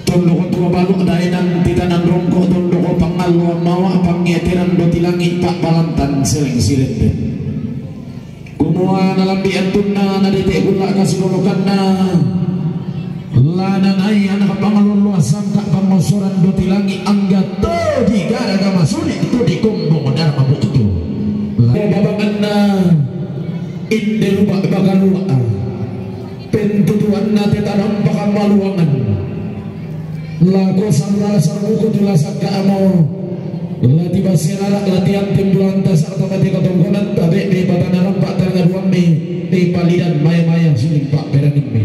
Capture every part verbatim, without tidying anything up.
Tondo ko tua balok dahil ng titanan rongko. Tondo ko pangalwa mawa pangetiran do tilangi pak balantan siling silid. Kumuha na lambi antun na nadite gula kasululukan na lanan ay anak pangaluluasan tak pangosoran do tilangi angga to di gara gama sulit to di kumbong dar mabuk tu babangan na inde lupa bagalua pentutuan na tetanam pakang maluangan lago sanra sarbuku tulasak ka amo lati basirara latihan timbulan tasar tamati katongkonan tabe di batana rampak tangan ruang mi di palidan maya-maya suling pak berangin mi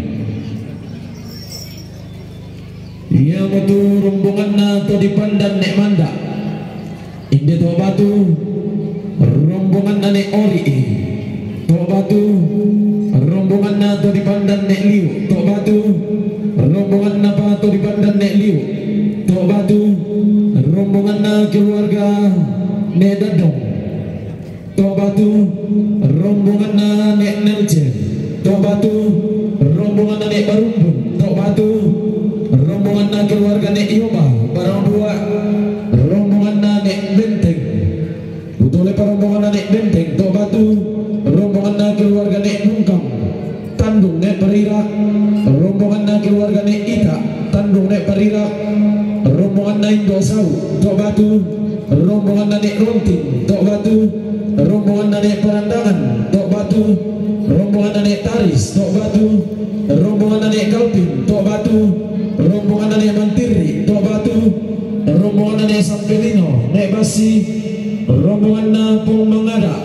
ia batu rombongan na to di pandan nek manda inde to batu rombongan na nek ori to batu rombongan na to di pandan nek liu to batu rombongan na pa to di pandan nek liu to batu rombongan na keluarga nek dadong to batu rombongan na nek nelce to batu rombongan na nek barumbun to batu rombongan na keluarga nek Yoba barang dua rombongan na nek benteng utole rombongan na nek benteng to batu rombongan na keluarga nek Nungkam Tandung nek Perirak rombongan na keluarga nek Ita Tandung nek Perirak rombongan na Indosau to batu rombongan na nek Ronting to batu rombongan na nek Perandangan to batu rombongan na nek Taris to batu rombongan na nek Kalpin to batu rombongan nek Mantiri to batu rombongan nek Sampelino nek Basi rombongan na Pung Mangada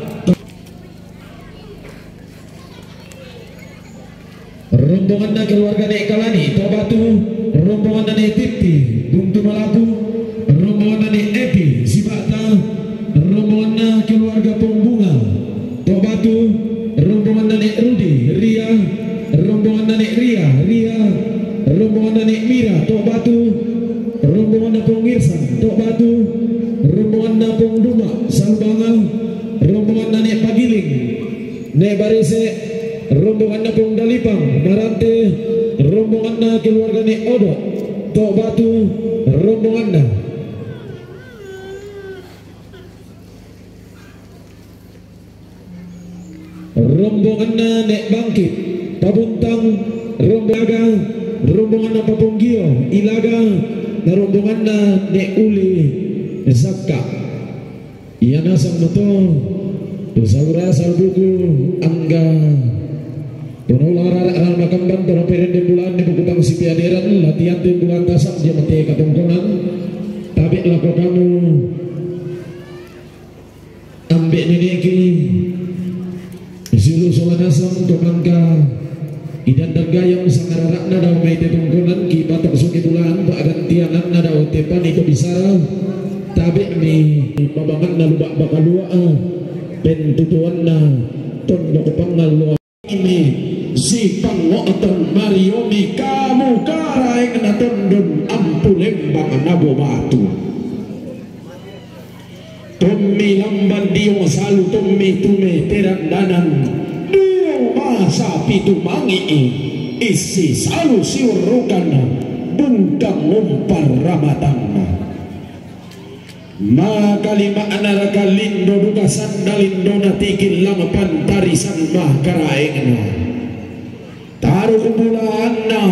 rombongan na keluarga nek Kalani to batu rombongan na nek Titi Bung Tumalapu rombongan na nek Epi Sibata rombongan na keluarga Pung Bunga to batu rombongan na nek Rudi Ria rombongan na nek Ria Ria rombongan na nek Mira to batu rombongan na Pung Irsan to batu rombongan na Pung Duma Salbanga rombongan na nek Pagiling nek Barise rombongan na Pung Dalipang Marante rombongan na keluarga nek Odo to batu rombongan na rombongan na nek Bangkit Pabuntang rombongan rombongan na Papunggio Ilaga na rombongan na nek Uli Zakka iya nasang moto Salura Salbuku Angga Tono lara aral makambang tono perende bulan di bukutang si piaderan latihan di bulan tasak dia mati katongkongan tabi lako kamu ambek neneki silu solanasam tomangka idan dargayang sangararak nadaw may tetongkonan ki batok suki bulan pa agantianan nadaw tepan itu bisara tabi mi pabangan na lubak bakalua pentutuan na tondo kepangal ini si pangotan Mariomi kamu karaeng na tondon ampu lembang nabo batu Tommi lamban dio salu tommi tume terandanan dio masa pitu mangi isi salu siurukan bungkang umpar ramatan maka lima anaraka lindo duka sandalindo natikil lama pantarisan mah karaeng taruh kumpulan na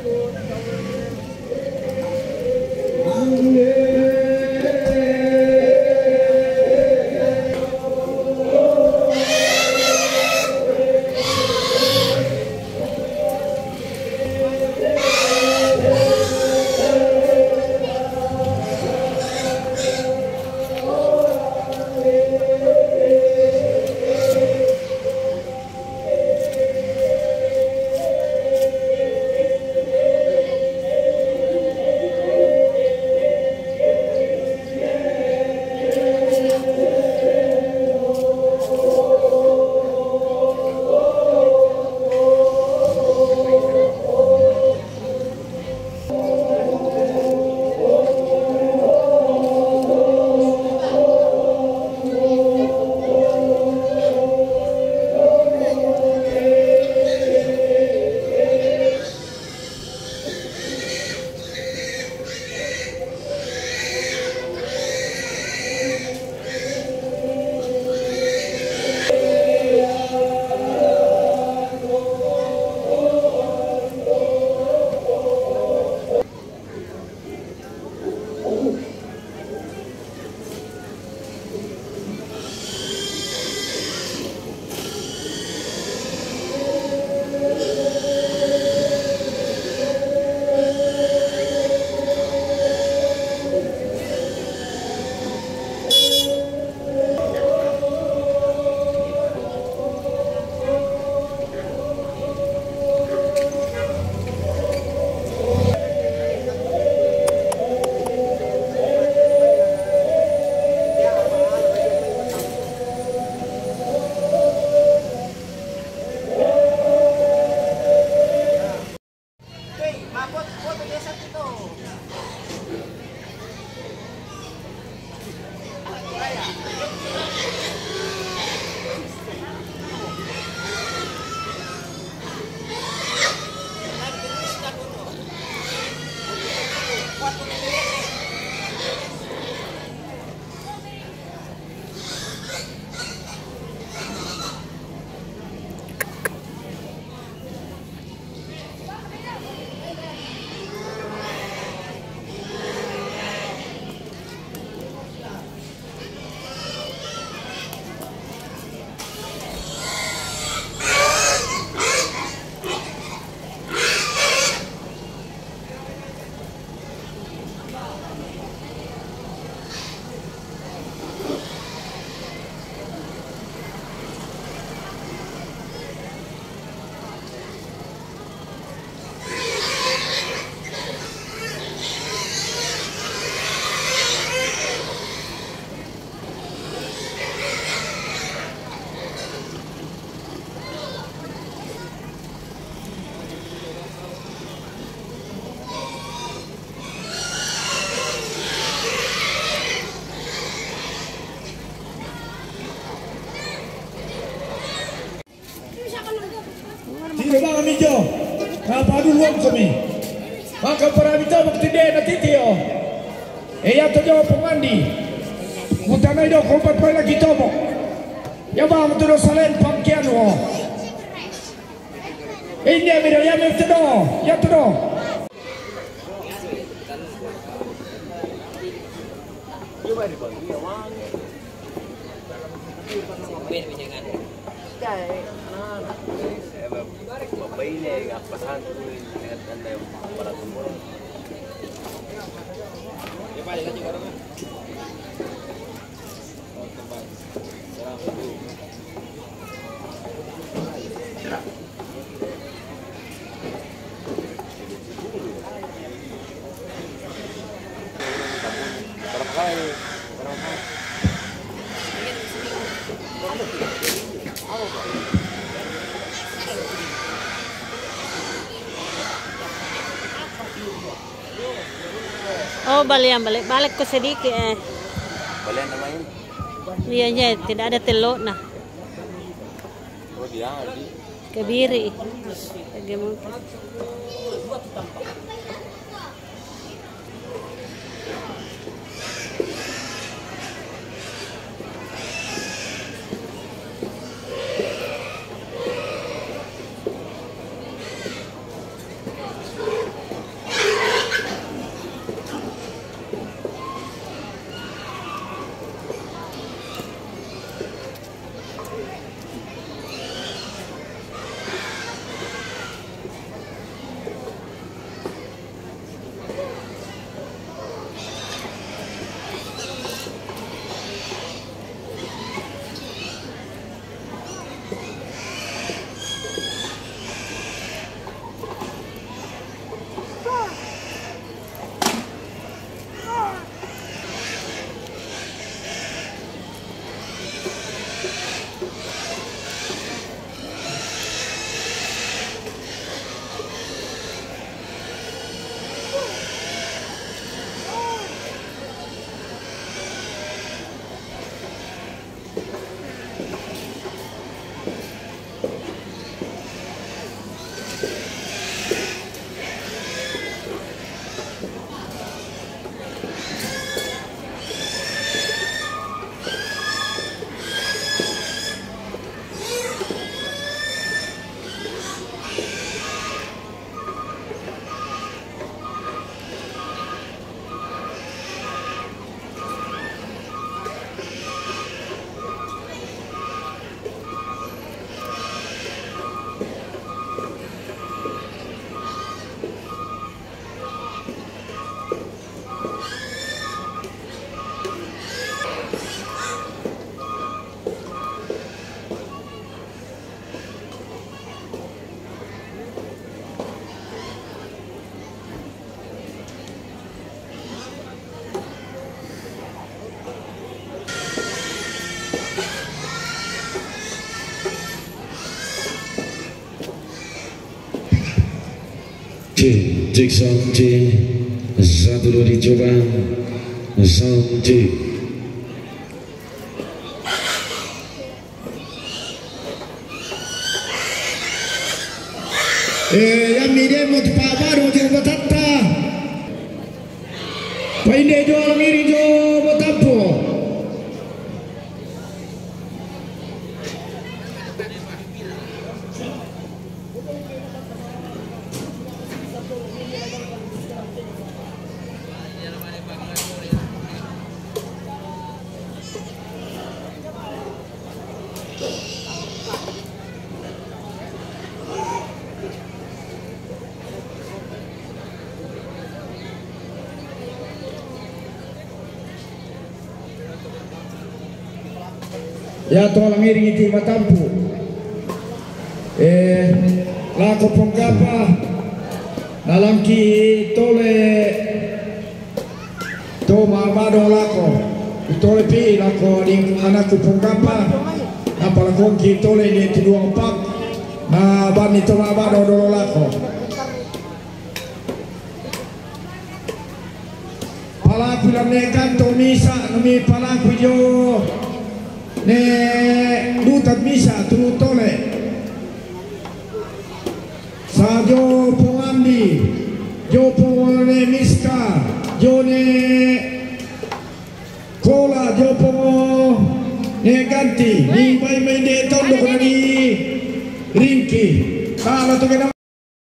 Bang Amijo, padu luang kami. Maka para mita maktide na titio. Eya to jo pemandi. Mutana do kompat pala kita mo. Ya bang tu do salen pangkian wo. Ini mira ya me to do, ya to do. Oh, balik balik balik ke sedikit eh. Balik namanya? Iya aja, tidak ada telur nah. Oh dia di Kebiri. Bagaimana? Santi, cek Santi, satu dua dicoba, Santi. Eh, yang miremo tu Pak Baru dia bertata. Painde jo ngiri jo bertapo. Ya tolong iringi ti matampu. Eh, lako pongkapa nalangki tole to mabado lako tole pi lako ding anakku pongkapa apa lako ki tole di tiduang pak na bani to mabado dolo lako palaku lamne kanto misa nami palaku jo ne dutat misa tulu tole sajo pongandi jo pongone miska jo ne kola jo pongo ne ganti ni bai mai de tondo kona ni ringki kala to kena